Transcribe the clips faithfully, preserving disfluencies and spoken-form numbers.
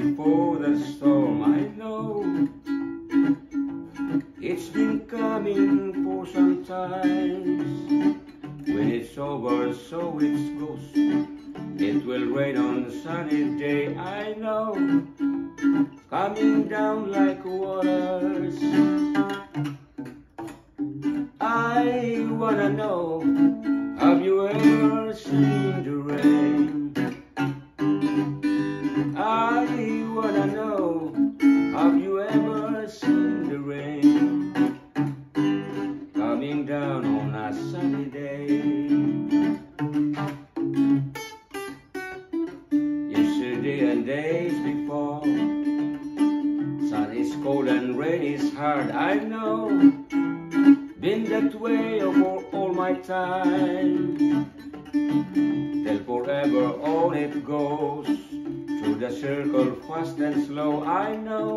before the storm. I know it's been coming for some time. When it's over, so it goes. It will rain on a sunny day. I know, coming down like waters. I wanna know, have you ever seen the rain? I wanna know, have you ever seen the rain? Coming down on a sunny day. Yesterday and days before, sun is cold and rain is hard. I know, been that way over all my time. Till forever on it goes, through the circle fast and slow. I know,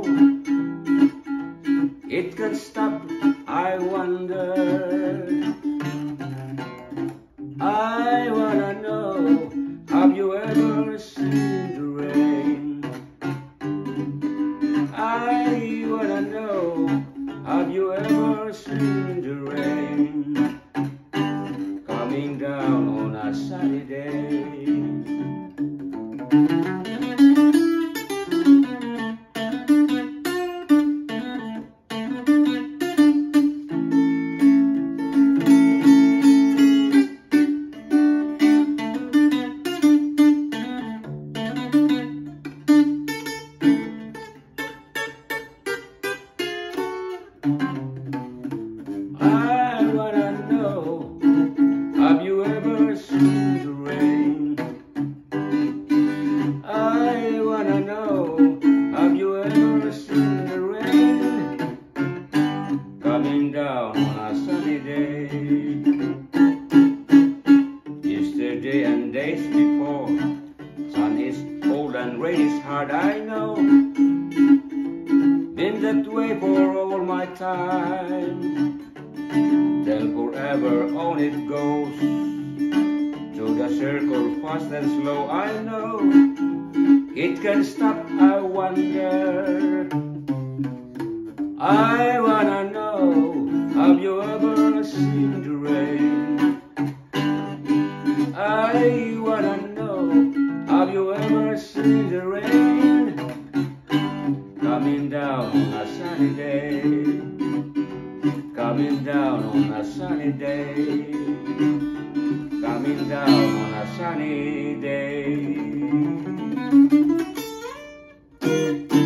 it can stop, I wonder. I wanna know, have you ever seen the rain? I wanna know, have you ever seen the rain? Coming down on a sunny day. I wanna know, have you ever seen the rain? I wanna know, have you ever seen the rain? Coming down on a sunny day. Yesterday and days before, sun is cold and rain is hard. I know, been that way for all my time. Till forever on it goes, through the circle fast and slow. I know, it can stop, I wonder. I wanna know, have you ever seen the rain? I wanna know, have you ever seen the rain? Coming down on a sunny day. Coming down on a sunny day. Coming down on a sunny day.